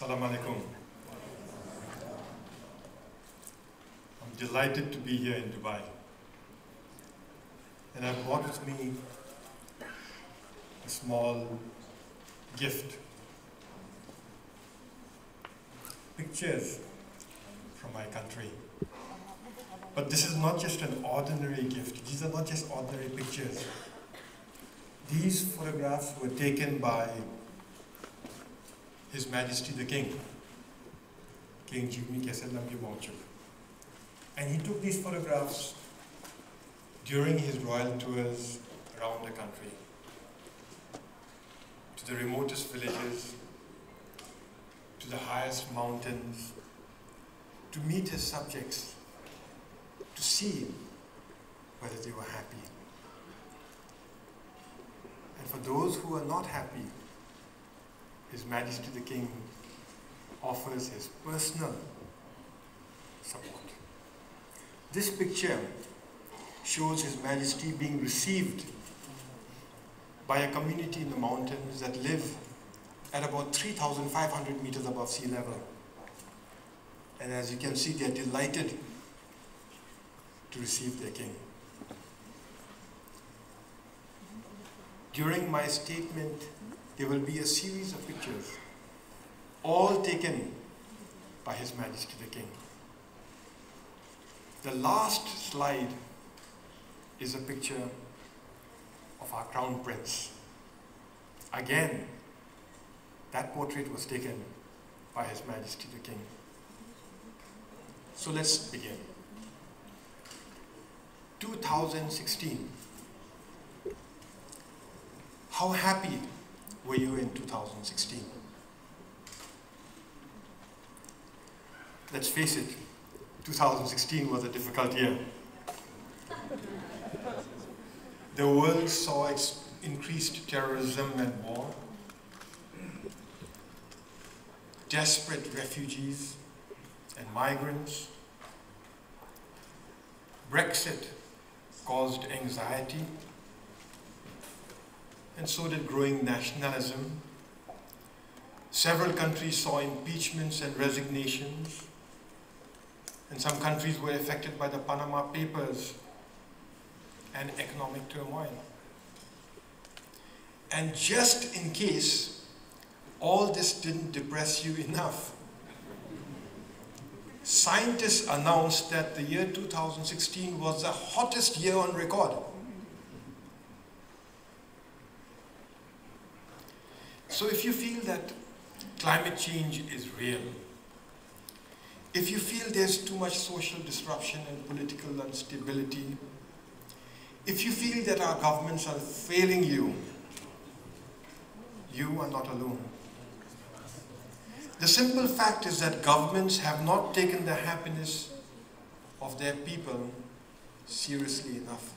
Assalamu alaikum. I'm delighted to be here in Dubai. And I've brought with me a small gift. Pictures from my country. But this is not just an ordinary gift. These are not just ordinary pictures. These photographs were taken by His Majesty the King, King Jigme Kesalam Wangchuk. And he took these photographs during his royal tours around the country, to the remotest villages, to the highest mountains, to meet his subjects, to see whether they were happy. And for those who are not happy, His Majesty the King offers his personal support. This picture shows His Majesty being received by a community in the mountains that live at about 3,500 meters above sea level. And as you can see, they are delighted to receive their king. During my statement, there will be a series of pictures, all taken by His Majesty the King. The last slide is a picture of our Crown Prince. Again, that portrait was taken by His Majesty the King. So let's begin. 2016. How happy were you in 2016? Let's face it, 2016 was a difficult year. The world saw its increased terrorism and war, desperate refugees and migrants. Brexit caused anxiety, and so did growing nationalism. Several countries saw impeachments and resignations, and some countries were affected by the Panama Papers and economic turmoil. And just in case all this didn't depress you enough, scientists announced that the year 2016 was the hottest year on record. So if you feel that climate change is real, if you feel there's too much social disruption and political instability, if you feel that our governments are failing you, you are not alone. The simple fact is that governments have not taken the happiness of their people seriously enough.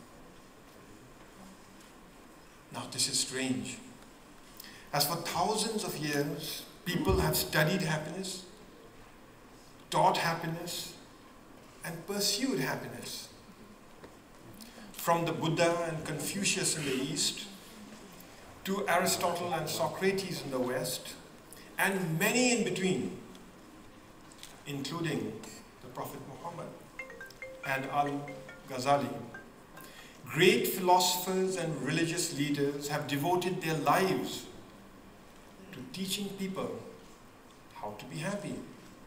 Now, this is strange. As for thousands of years, people have studied happiness, taught happiness, and pursued happiness. From the Buddha and Confucius in the East, to Aristotle and Socrates in the West, and many in between, including the Prophet Muhammad and Al-Ghazali. Great philosophers and religious leaders have devoted their lives to teaching people how to be happy.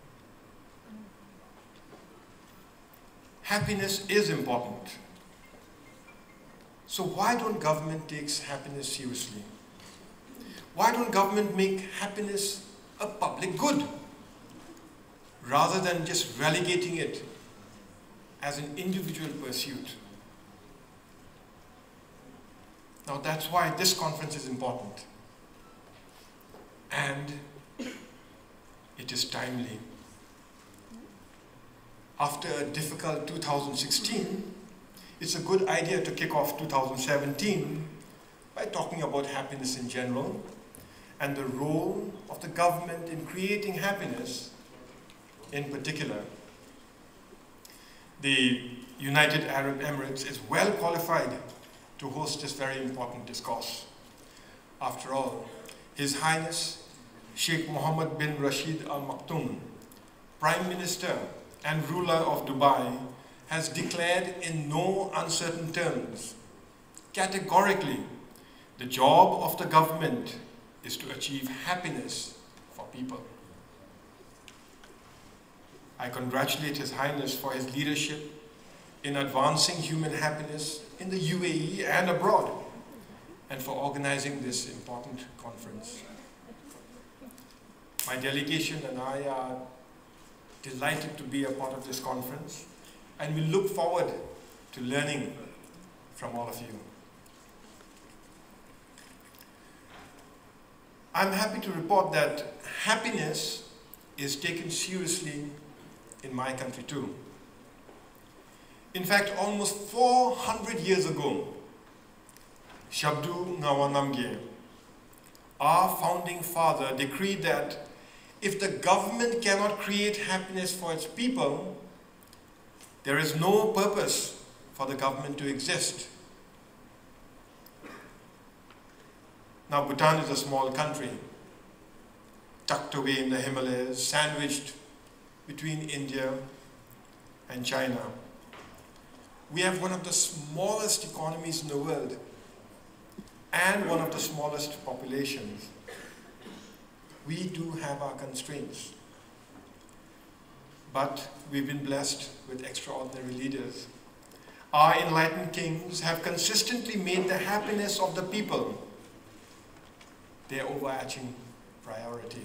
Happiness is important. So why don't government take happiness seriously? Why don't government make happiness a public good, rather than just relegating it as an individual pursuit? Now that's why this conference is important. And it is timely. After a difficult 2016, it's a good idea to kick off 2017 by talking about happiness in general and the role of the government in creating happiness in particular. The United Arab Emirates is well qualified to host this very important discourse. After all, His Highness Sheikh Mohammed bin Rashid Al Maktoum, Prime Minister and ruler of Dubai, has declared in no uncertain terms, categorically, the job of the government is to achieve happiness for people. I congratulate His Highness for his leadership in advancing human happiness in the UAE and abroad, and for organizing this important conference. My delegation and I are delighted to be a part of this conference, and we look forward to learning from all of you. I'm happy to report that happiness is taken seriously in my country too. In fact, almost 400 years ago, Shabdu Ngawanamge, our founding father, decreed that if the government cannot create happiness for its people, there is no purpose for the government to exist. Now, Bhutan is a small country, tucked away in the Himalayas, sandwiched between India and China. We have one of the smallest economies in the world and one of the smallest populations. We do have our constraints, but we've been blessed with extraordinary leaders. Our enlightened kings have consistently made the happiness of the people their overarching priority.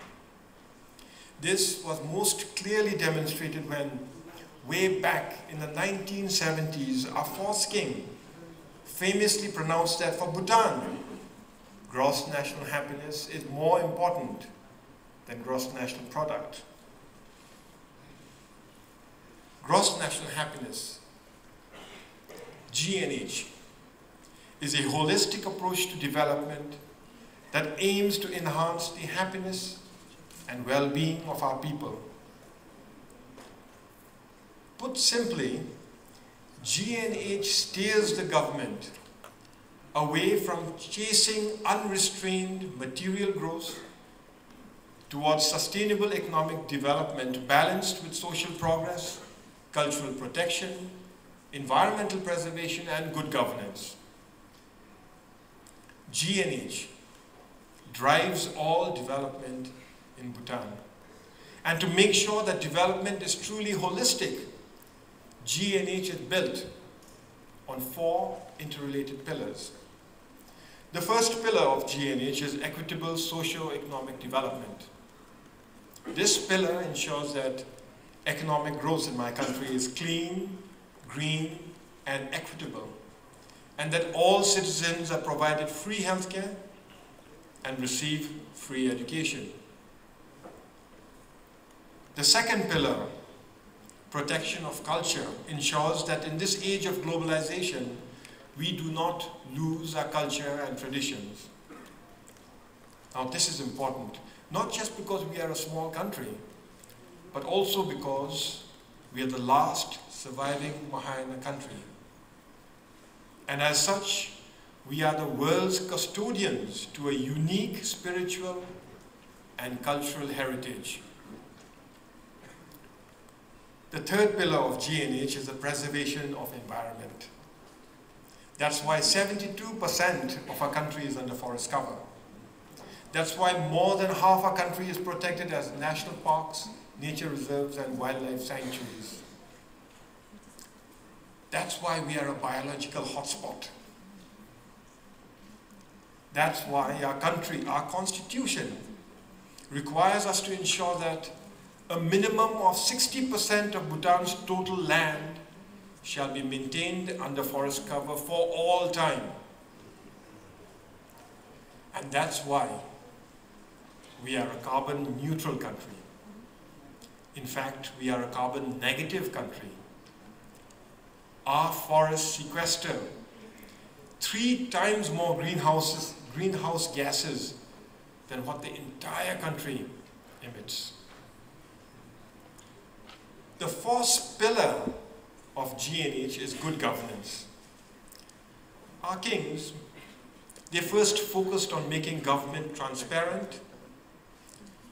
This was most clearly demonstrated when, way back in the 1970s, our fourth king famously pronounced that for Bhutan, gross national happiness is more important than gross national product. Gross national happiness, GNH, is a holistic approach to development that aims to enhance the happiness and well-being of our people. Put simply, GNH steers the government away from chasing unrestrained material growth towards sustainable economic development balanced with social progress, cultural protection, environmental preservation, and good governance. GNH drives all development in Bhutan. And to make sure that development is truly holistic, GNH is built on 4 interrelated pillars. The first pillar of GNH is equitable socio-economic development. This pillar ensures that economic growth in my country is clean, green, and equitable, and that all citizens are provided free healthcare and receive free education. The second pillar, protection of culture, ensures that in this age of globalization, we do not lose our culture and traditions. Now, this is important, not just because we are a small country, but also because we are the last surviving Mahayana country. And as such, we are the world's custodians to a unique spiritual and cultural heritage. The third pillar of GNH is the preservation of environment. That's why 72% of our country is under forest cover. That's why more than half our country is protected as national parks, nature reserves, and wildlife sanctuaries. That's why we are a biological hotspot. That's why our country, our constitution, requires us to ensure that a minimum of 60% of Bhutan's total land shall be maintained under forest cover for all time. And that's why we are a carbon neutral country. In fact, we are a carbon negative country. Our forests sequester 3 times more greenhouse gases than what the entire country emits. The fourth pillar of GNH is good governance. Our kings, they first focused on making government transparent,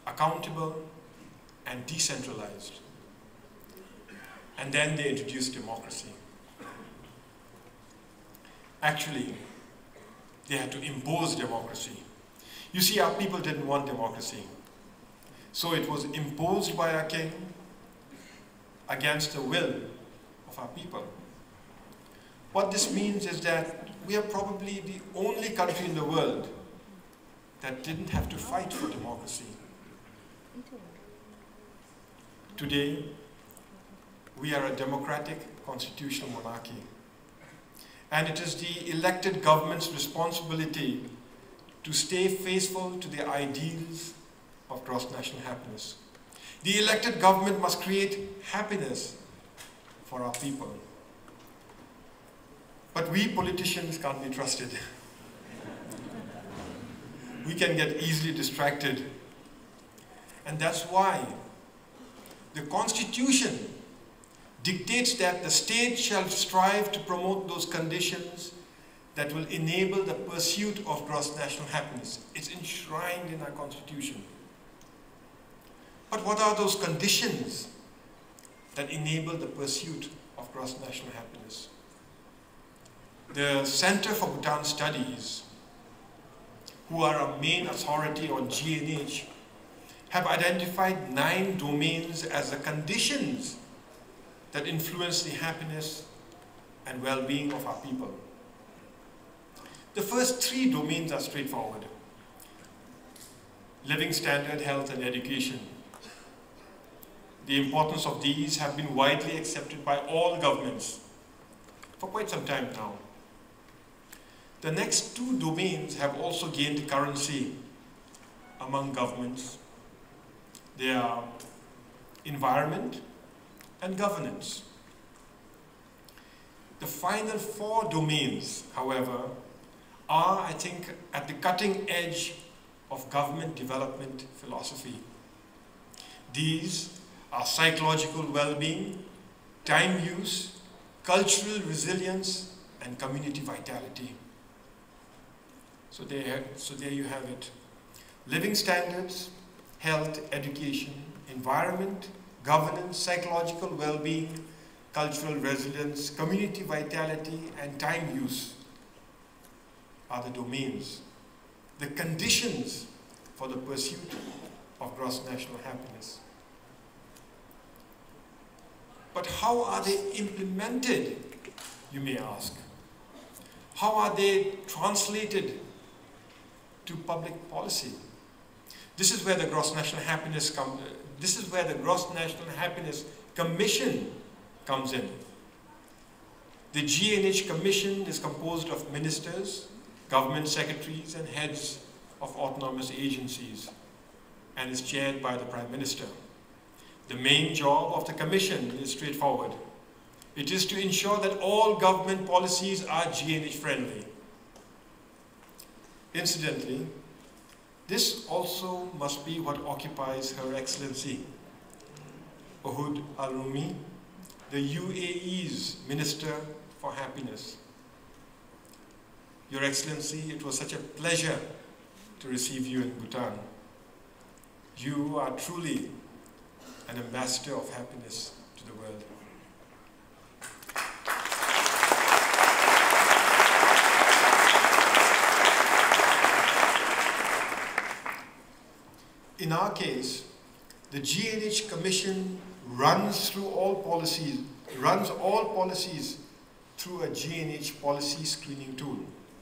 accountable, and decentralized. And then they introduced democracy. Actually, they had to impose democracy. You see, our people didn't want democracy. So it was imposed by our king against the will of our people. What this means is that we are probably the only country in the world that didn't have to fight for democracy. Today, we are a democratic constitutional monarchy. And it is the elected government's responsibility to stay faithful to the ideals of gross national happiness. The elected government must create happiness for our people. But we politicians can't be trusted. We can get easily distracted. And that's why the Constitution dictates that the state shall strive to promote those conditions that will enable the pursuit of gross national happiness. It's enshrined in our Constitution. But what are those conditions that enable the pursuit of gross national happiness? The Center for Bhutan Studies, who are a main authority on GNH, have identified 9 domains as the conditions that influence the happiness and well-being of our people. The first 3 domains are straightforward: living standard, health, and education. The importance of these have been widely accepted by all governments for quite some time now. The next 2 domains have also gained currency among governments. They are environment and governance. The final 4 domains, however, are, I think, at the cutting edge of government development philosophy. These are psychological well-being, time use, cultural resilience, and community vitality. So there you have it. Living standards, health, education, environment, governance, psychological well-being, cultural resilience, community vitality, and time use are the domains, the conditions for the pursuit of gross national happiness. But how are they implemented, you may ask? How are they translated to public policy? This is where the Gross National Happiness Commission comes in. The GNH Commission is composed of ministers, government secretaries, and heads of autonomous agencies, and is chaired by the Prime Minister. The main job of the Commission is straightforward. It is to ensure that all government policies are GNH friendly. Incidentally, this also must be what occupies Her Excellency Uhud Al-Rumi, the UAE's Minister for Happiness. Your Excellency, it was such a pleasure to receive you in Bhutan. You are truly an ambassador of happiness to the world. In our case, the GNH Commission runs all policies through a GNH policy screening tool.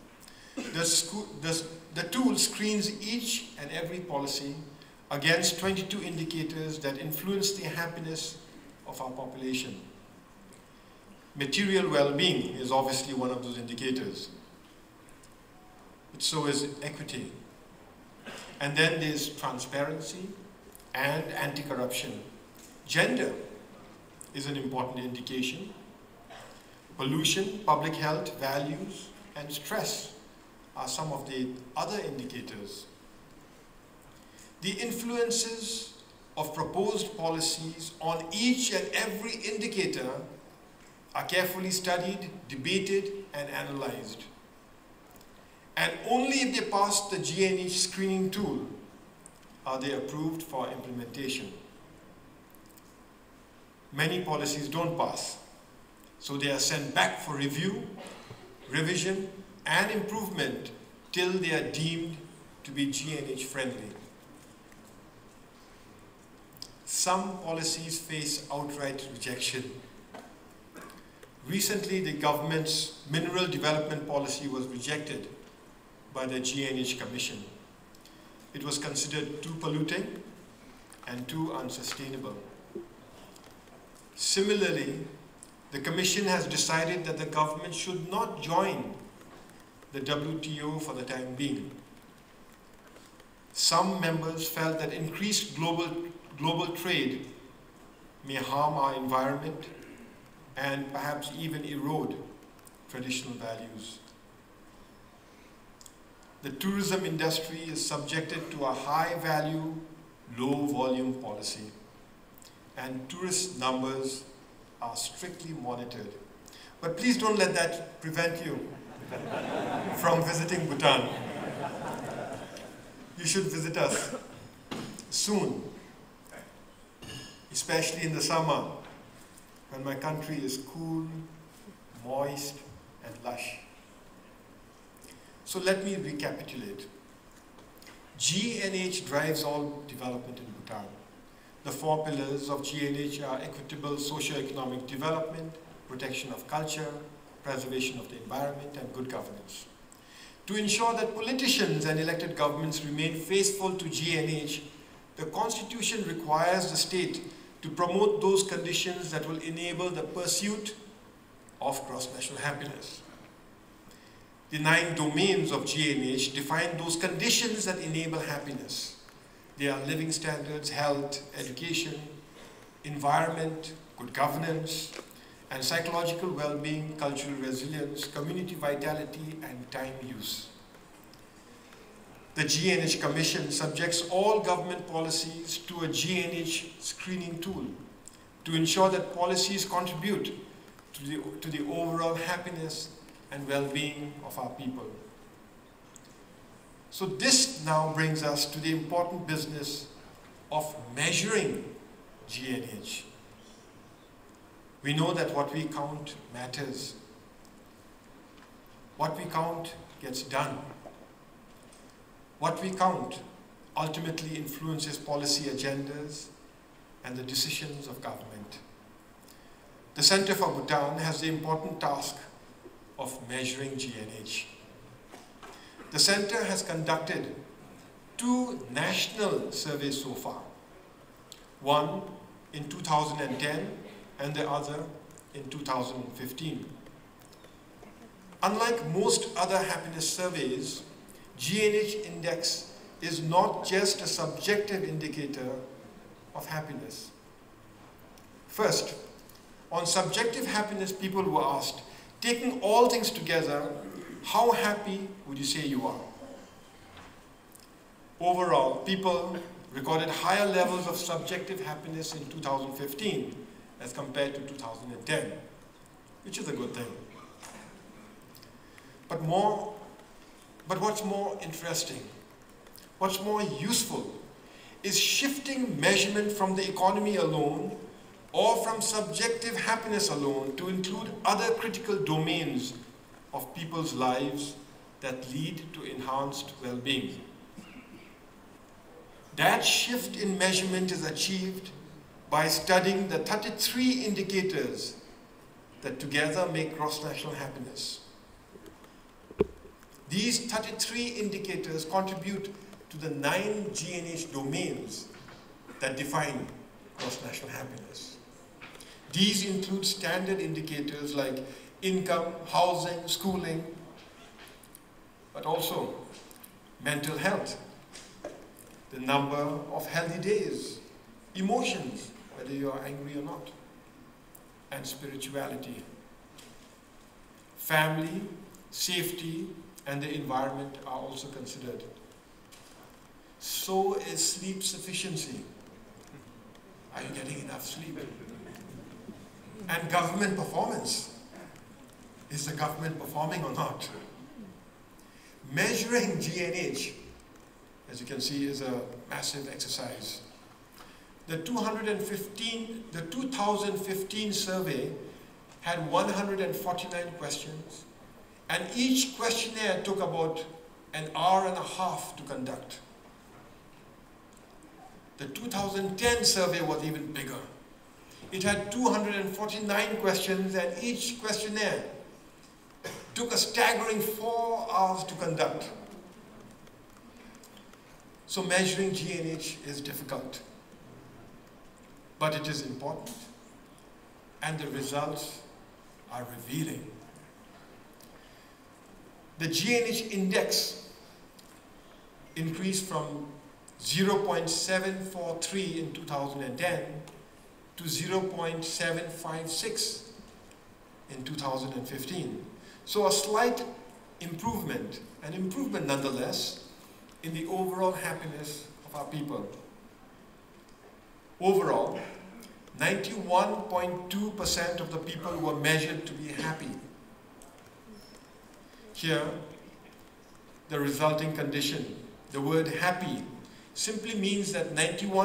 The tool screens each and every policy against 22 indicators that influence the happiness of our population. Material well-being is obviously one of those indicators, but so is equity. And then there's transparency and anti-corruption. Gender is an important indication. Pollution, public health, values, and stress are some of the other indicators. The influences of proposed policies on each and every indicator are carefully studied, debated, and analyzed. And only if they pass the GNH screening tool are they approved for implementation. Many policies don't pass, so they are sent back for review, revision, and improvement till they are deemed to be GNH friendly. Some policies face outright rejection. Recently, the government's mineral development policy was rejected by the GNH Commission. It was considered too polluting and too unsustainable. Similarly, the Commission has decided that the government should not join the WTO for the time being. Some members felt that increased global trade may harm our environment and perhaps even erode traditional values. The tourism industry is subjected to a high-value, low-volume policy, and tourist numbers are strictly monitored. But please don't let that prevent you from visiting Bhutan. You should visit us soon, especially in the summer, when my country is cool, moist, and lush. So let me recapitulate. GNH drives all development in Bhutan. The 4 pillars of GNH are equitable socio-economic development, protection of culture, preservation of the environment, and good governance. To ensure that politicians and elected governments remain faithful to GNH, the Constitution requires the state to promote those conditions that will enable the pursuit of cross-national happiness. The 9 domains of GNH define those conditions that enable happiness. They are living standards, health, education, environment, good governance, and psychological well-being, cultural resilience, community vitality, and time use. The GNH Commission subjects all government policies to a GNH screening tool to ensure that policies contribute to the overall happiness and well-being of our people. So this now brings us to the important business of measuring GNH. We know that what we count matters. What we count gets done. What we count ultimately influences policy agendas and the decisions of government. The Center for Bhutan has the important task of measuring GNH. The center has conducted 2 national surveys so far, one in 2010 and the other in 2015. Unlike most other happiness surveys, GNH index is not just a subjective indicator of happiness. First, on subjective happiness, people were asked, taking all things together, how happy would you say you are? Overall, people recorded higher levels of subjective happiness in 2015 as compared to 2010, which is a good thing. But what's more interesting, what's more useful, is shifting measurement from the economy alone or from subjective happiness alone to include other critical domains of people's lives that lead to enhanced well-being. That shift in measurement is achieved by studying the 33 indicators that together make cross-national happiness. These 33 indicators contribute to the 9 GNH domains that define cross-national happiness. These include standard indicators like income, housing, schooling, but also mental health, the number of healthy days, emotions, whether you are angry or not, and spirituality. Family, safety, and the environment are also considered. So is sleep sufficiency. Are you getting enough sleep? And government performance. Is the government performing or not? Measuring GNH, as you can see, is a massive exercise. The 2015 survey had 149 questions, and each questionnaire took about an hour and a half to conduct. The 2010 survey was even bigger. It had 249 questions, and each questionnaire took a staggering 4 hours to conduct. So measuring GNH is difficult, but it is important, and the results are revealing. The GNH index increased from 0.743 in 2010 to 0.756 in 2015. So a slight improvement, an improvement nonetheless, in the overall happiness of our people. Overall, 91.2% of the people were measured to be happy. Here, the resulting condition, the word happy, simply means that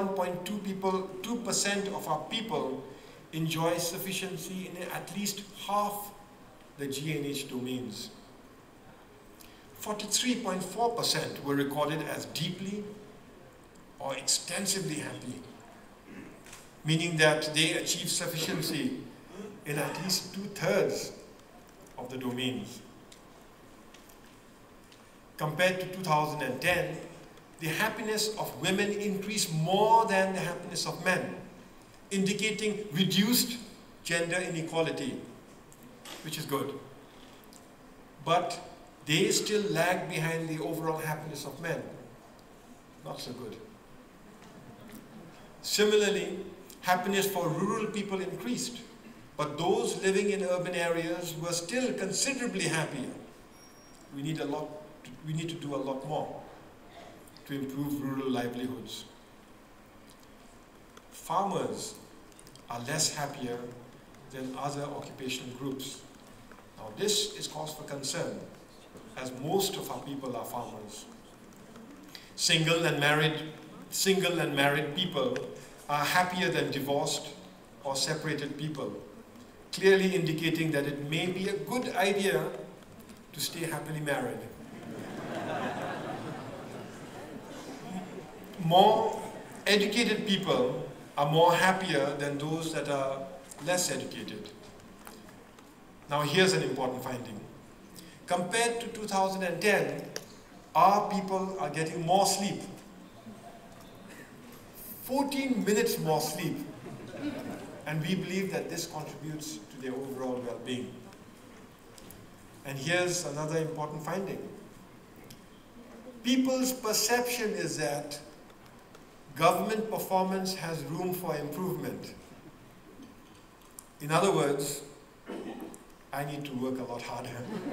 91.2% of our people enjoy sufficiency in at least half the GNH domains. 43.4% were recorded as deeply or extensively happy, meaning that they achieve sufficiency in at least 2/3 of the domains. Compared to 2010, the happiness of women increased more than the happiness of men, indicating reduced gender inequality, which is good. But they still lag behind the overall happiness of men. Not so good. Similarly, happiness for rural people increased, but those living in urban areas were still considerably happier. We need to do a lot more to improve rural livelihoods. Farmers are less happier than other occupational groups. Now this is cause for concern, as most of our people are farmers. Single and married people are happier than divorced or separated people, clearly indicating that it may be a good idea to stay happily married. More educated people are more happier than those that are less educated. Now here's an important finding. Compared to 2010, our people are getting more sleep. 14 minutes more sleep. And we believe that this contributes to their overall well-being. And here's another important finding. People's perception is that government performance has room for improvement. In other words, I need to work a lot harder.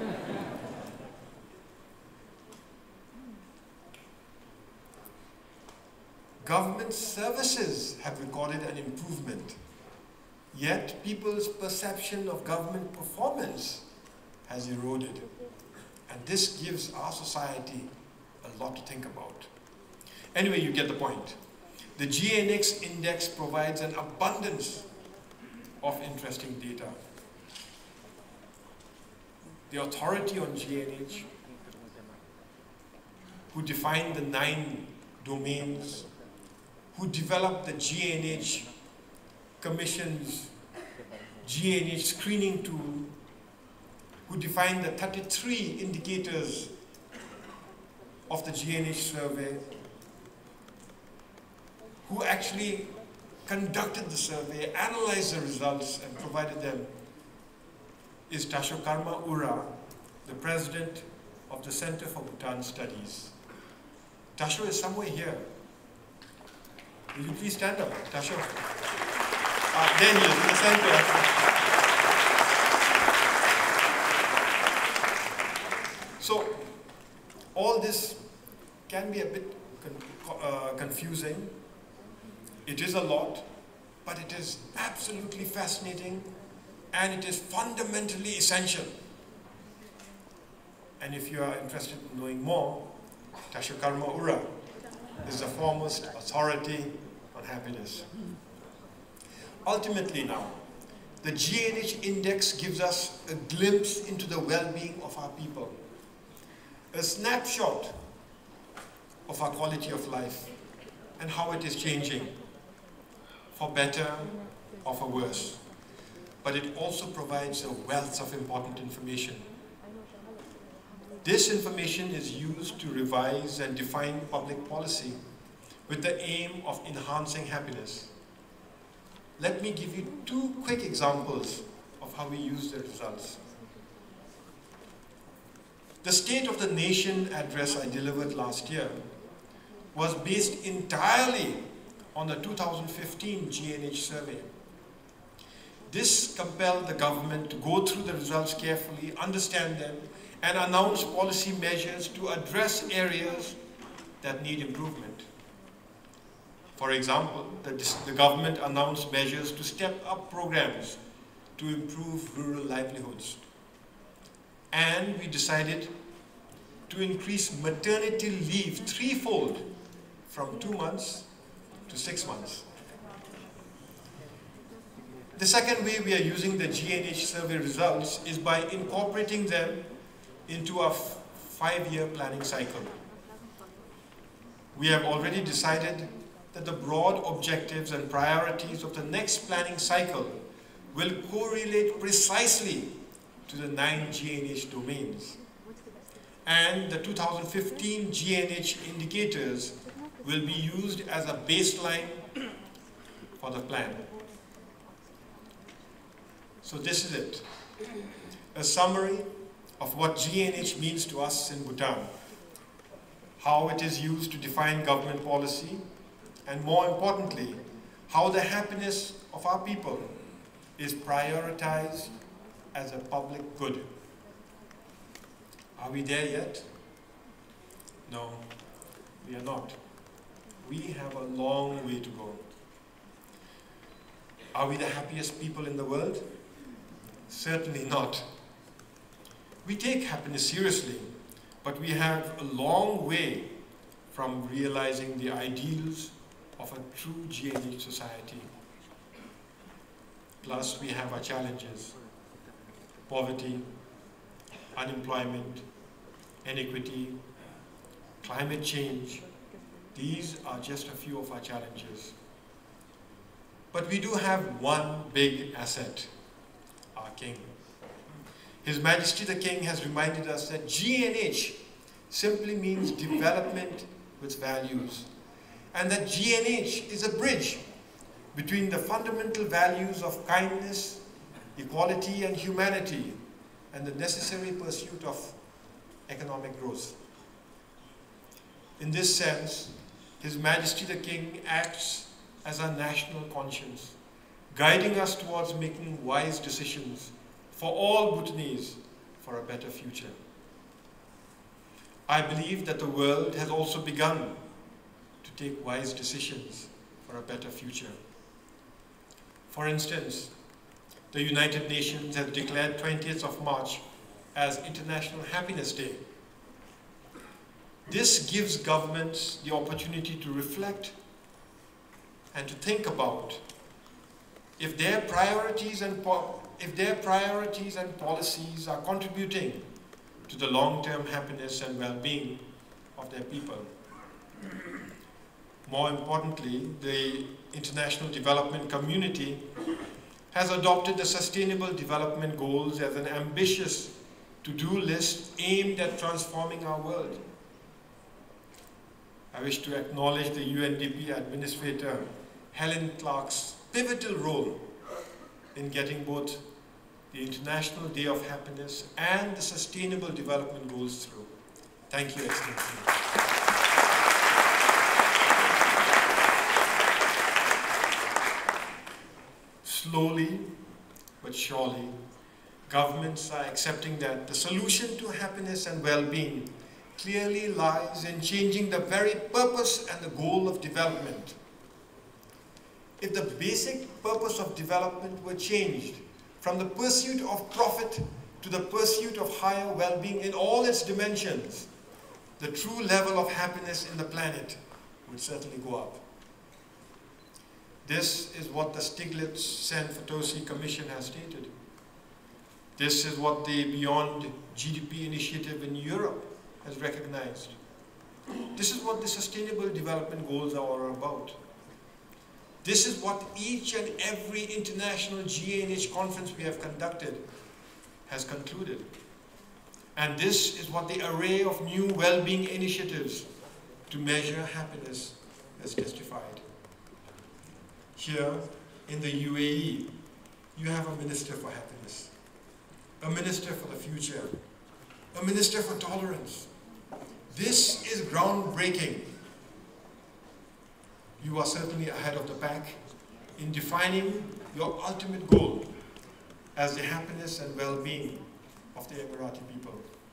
Government services have recorded an improvement, yet people's perception of government performance has eroded. And this gives our society a lot to think about. Anyway, you get the point. The GNX index provides an abundance of interesting data. The authority on GNH, who defined the 9 domains, who developed the GNH Commission's GNH screening tool, who defined the 33 indicators of the GNH survey, who actually conducted the survey, analyzed the results, and provided them, is Tashokarma Ura, the president of the Center for Bhutan Studies. Tasho is somewhere here. Will you please stand up, Tasho? There he is, in the center. So, all this can be a bit confusing. It is a lot, but it is absolutely fascinating, and it is fundamentally essential. And if you are interested in knowing more, Tashokarma Ura is the foremost authority on happiness. Ultimately now, the GNH index gives us a glimpse into the well-being of our people, a snapshot of our quality of life and how it is changing, for better or for worse. But it also provides a wealth of important information. This information is used to revise and define public policy with the aim of enhancing happiness. Let me give you two quick examples of how we use the results. The State of the Nation address I delivered last year was based entirely on the 2015 GNH survey. This compelled the government to go through the results carefully, understand them, and announce policy measures to address areas that need improvement. For example, the government announced measures to step up programs to improve rural livelihoods. And we decided to increase maternity leave threefold from 2 months to 6 months. The second way we are using the GNH survey results is by incorporating them into a 5-year planning cycle. We have already decided that the broad objectives and priorities of the next planning cycle will correlate precisely to the 9 GNH domains. And the 2015 GNH indicators will be used as a baseline for the plan. So this is it, a summary of what GNH means to us in Bhutan, how it is used to define government policy, and more importantly, how the happiness of our people is prioritized as a public good. Are we there yet? No, we are not. We have a long way to go. Are we the happiest people in the world? Certainly not. We take happiness seriously, but we have a long way from realizing the ideals of a true GNH society. Plus, we have our challenges: poverty, unemployment, inequity, climate change. These are just a few of our challenges. But we do have one big asset: our King. His Majesty the King has reminded us that GNH simply means development with values, and that GNH is a bridge between the fundamental values of kindness, equality, and humanity, and the necessary pursuit of economic growth. In this sense, His Majesty the King acts as our national conscience, guiding us towards making wise decisions for all Bhutanese for a better future. I believe that the world has also begun to take wise decisions for a better future. For instance, the United Nations has declared 20th of March as International Happiness Day. This gives governments the opportunity to reflect and to think about if their priorities and policies are contributing to the long-term happiness and well-being of their people. More importantly, the international development community has adopted the Sustainable Development Goals as an ambitious to-do list aimed at transforming our world. I wish to acknowledge the UNDP Administrator Helen Clark's pivotal role in getting both the International Day of Happiness and the Sustainable Development Goals through. Thank you, Excellency. Slowly but surely, governments are accepting that the solution to happiness and well-being clearly lies in changing the very purpose and the goal of development. If the basic purpose of development were changed from the pursuit of profit to the pursuit of higher well-being in all its dimensions, the true level of happiness in the planet would certainly go up. This is what the Stiglitz-Sen-Fatosi Commission has stated. This is what the Beyond GDP initiative in Europe has recognized. This is what the Sustainable Development Goals are all about. This is what each and every international GANH conference we have conducted has concluded. And this is what the array of new well-being initiatives to measure happiness has testified. Here in the UAE, you have a Minister for Happiness, a Minister for the Future, a Minister for Tolerance. This is groundbreaking. You are certainly ahead of the pack in defining your ultimate goal as the happiness and well-being of the Emirati people.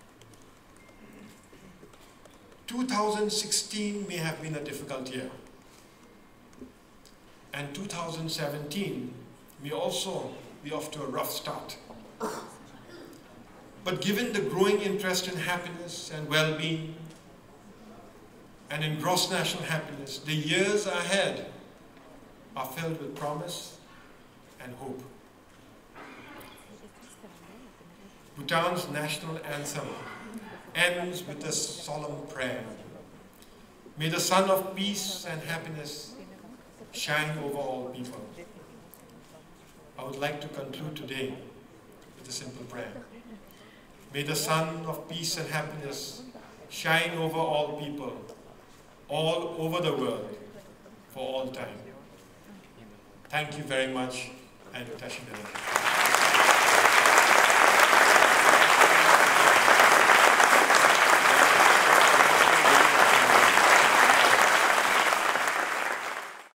2016 may have been a difficult year, and 2017 may also be off to a rough start. But given the growing interest in happiness and well-being and in gross national happiness, the years ahead are filled with promise and hope. Bhutan's national anthem ends with a solemn prayer. May the sun of peace and happiness shine over all people. I would like to conclude today with a simple prayer. May the sun of peace and happiness shine over all people, all over the world, for all time. Thank you very much, and Tashinara.